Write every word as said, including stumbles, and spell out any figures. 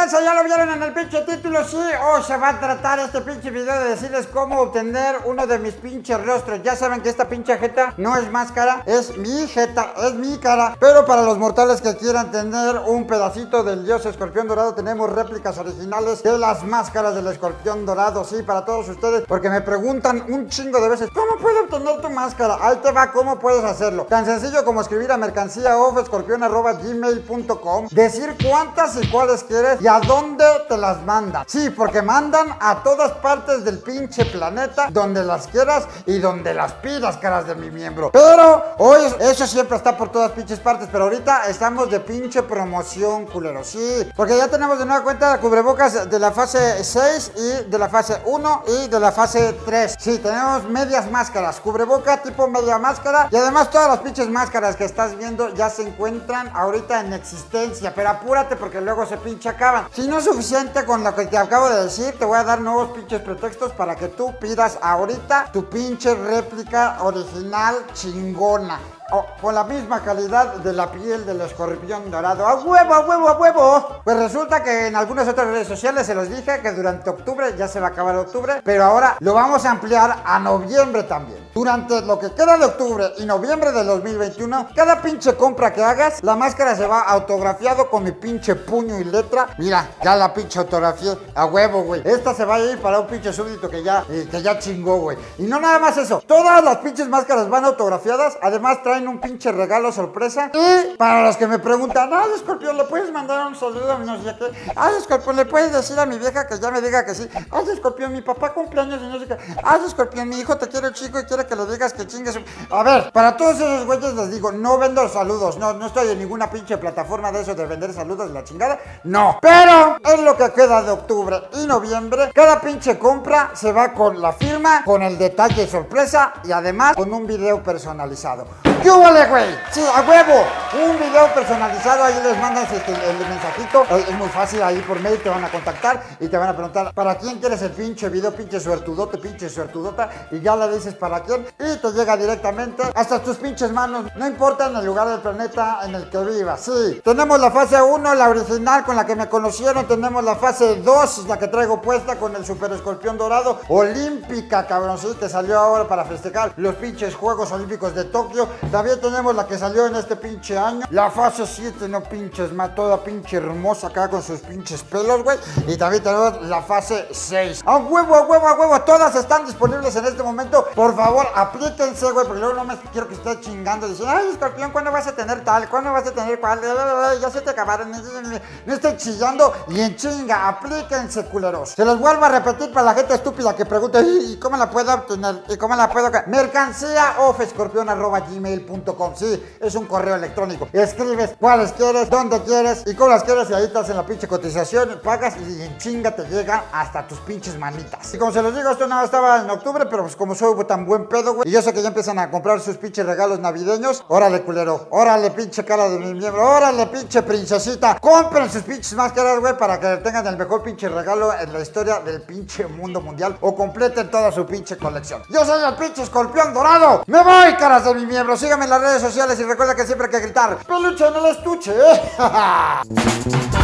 raza, ya lo vieron en el pinche título, sí. Hoy se va a tratar este pinche video de decirles cómo obtener uno de mis pinches rostros. Ya saben que esta pinche jeta no es máscara, es mi jeta, es mi cara. Pero para los mortales que quieran tener un pedacito del dios escorpión dorado, tenemos réplicas originales de las máscaras del escorpión dorado. Sí, para todos ustedes, porque me preguntan un chingo de veces, ¿cómo puedo obtener tu máscara? Ahí te va cómo puedes hacerlo. Tan sencillo como escribir a mercancía of escorpión arroba gmail punto com, decir cuántas y cuáles quieres y a dónde te las mandan. Sí, porque mandan a todas partes del pinche planeta, donde las quieras y donde las pidas, caras de mi miembro. Pero hoy eso siempre está por todas pinches partes, pero ahorita estamos de pinche promoción, culero. Sí, porque ya tenemos de nueva cuenta cubrebocas de la fase seis y de la fase uno y de la fase tres. Sí, tenemos medias máscaras, cubreboca tipo media máscara, y además todas las pinches máscaras que estás viendo ya se encuentran ahorita en existencia, pero apúrate porque luego se pinche acaban. Si no es suficiente con lo que te acabo de decir, te voy a dar nuevos pinches pretextos para que tú pidas ahorita tu pinche réplica original chingona. Oh, con la misma calidad de la piel del escorpión dorado. ¡A huevo, a huevo, a huevo! Pues resulta que en algunas otras redes sociales se los dije que durante octubre, ya se va a acabar octubre, pero ahora lo vamos a ampliar a noviembre también. Durante lo que queda de octubre y noviembre del dos mil veintiuno, cada pinche compra que hagas, la máscara se va autografiado con mi pinche puño y letra. Mira, ya la pinche autografié. A huevo, güey. Esta se va a ir para un pinche súbdito que ya, eh, que ya chingó, güey. Y no nada más eso. Todas las pinches máscaras van autografiadas. Además traen un pinche regalo sorpresa. Y para los que me preguntan, ay, escorpión, ¿le puedes mandar un saludo a mi no sé qué? Ay, escorpión, ¿le puedes decir a mi vieja que ya me diga que sí? Ay, escorpión, mi papá cumpleaños y no sé qué. Ay, escorpión, mi hijo te quiere chico y quiere que le digas que chingues. A ver, para todos esos güeyes les digo, no vendo saludos. No, no estoy en ninguna pinche plataforma de eso de vender saludos de la chingada. No. Pero en lo que queda de octubre y noviembre, cada pinche compra se va con la firma, con el detalle sorpresa y además con un video personalizado. ¿Qué huele, güey? Sí, a huevo. Un video personalizado, ahí les mandan este, el mensajito. Es muy fácil, ahí por mail te van a contactar y te van a preguntar ¿para quién quieres el pinche video? Pinche suertudote, pinche suertudota. Y ya le dices para quién y te llega directamente hasta tus pinches manos. No importa en el lugar del planeta en el que vivas. Sí, tenemos la fase uno, la original con la que me conocieron. Tenemos la fase dos, la que traigo puesta con el super escorpión dorado. Olímpica, cabrón, sí, que salió ahora para festejar los pinches Juegos Olímpicos de Tokio. También tenemos la que salió en este pinche año, la fase siete, no pinches más, toda pinche hermosa acá con sus pinches pelos, güey. Y también tenemos la fase seis. A huevo, a huevo, a huevo, todas están disponibles en este momento. Por favor, aplíquense, güey, porque luego no me quiero que esté chingando. Dicen, ay, escorpión, ¿cuándo vas a tener tal? ¿Cuándo vas a tener cuál? Ya se te acabaron, no estoy chillando. Y en chinga, aplíquense, culeros. Se los vuelvo a repetir para la gente estúpida que pregunta, ¿y cómo la puedo obtener? ¿Y cómo la puedo? Mercancía of escorpión arroba gmail punto com. Sí, es un correo electrónico. Escribes cuáles quieres, dónde quieres y cómo las quieres y ahí estás en la pinche cotización, pagas y en chinga te llegan hasta tus pinches manitas. Y como se los digo, esto nada estaba en octubre, pero pues como soy tan buen pedo, güey, y yo sé que ya empiezan a comprar sus pinches regalos navideños. Órale, culero, órale, pinche cara de mi miembro, órale, pinche princesita, compren sus pinches máscaras, güey, para que tengan el mejor pinche regalo en la historia del pinche mundo mundial o completen toda su pinche colección. Yo soy el pinche escorpión dorado. Me voy, caras de mi miembro. Síganme en las redes sociales y recuerda que siempre hay que gritar peluche en el estuche, ¿eh?